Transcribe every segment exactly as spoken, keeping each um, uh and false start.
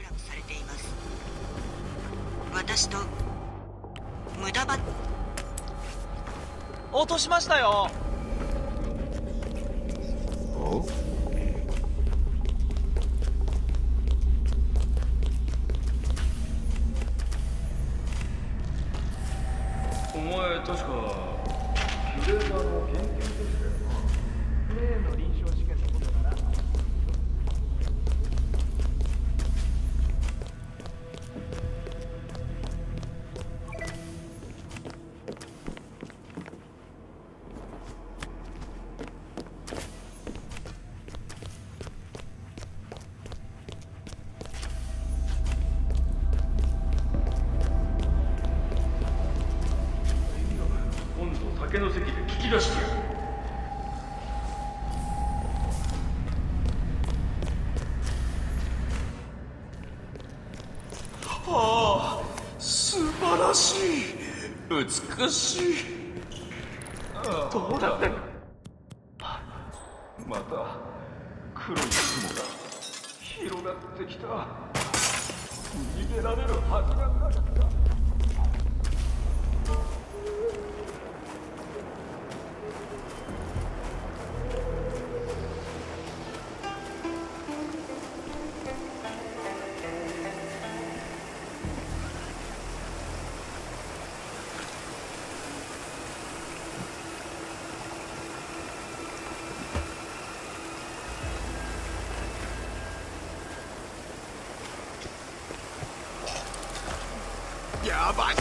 ラムされています。私と無駄ば落としましたよ。 おお前確かキュレーターの研究室だよな。例の臨床試験のことだな。竹の席で聞き出してやる。 ああ、素晴らしい、美しい。 どうだってまた黒い雲が広がってきた。逃げられるはずがなかった。 やばい。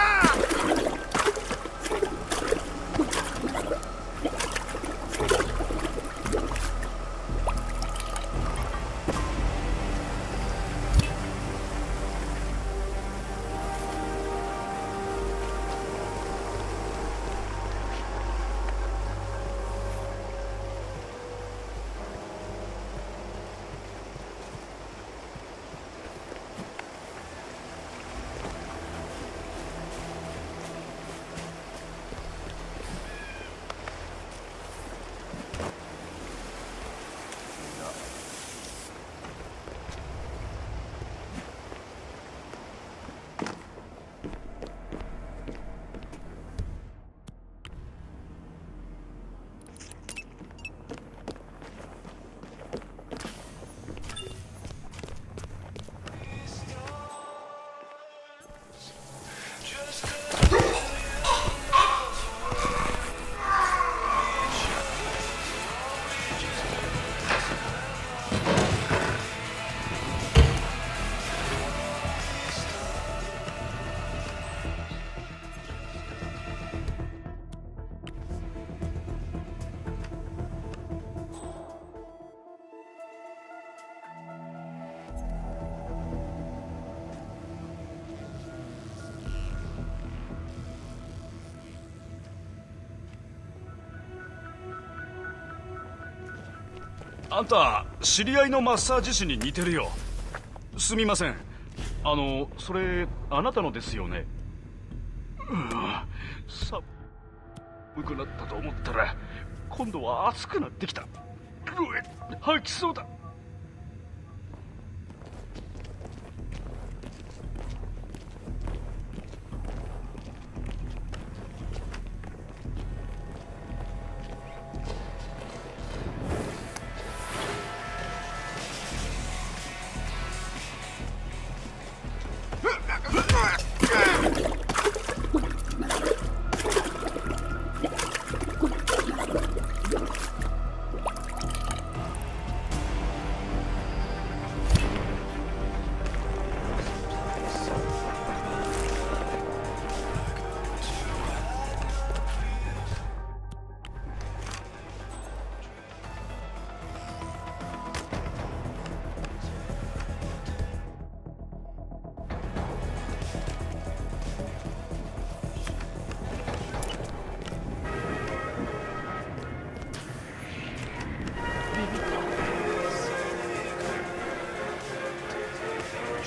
あんた知り合いのマッサージ師に似てるよ。すみません、あのそれあなたのですよね。うわ、寒くなったと思ったら今度は暑くなってきた。うえ、吐きそうだ。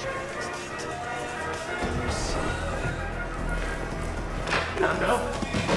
なんだ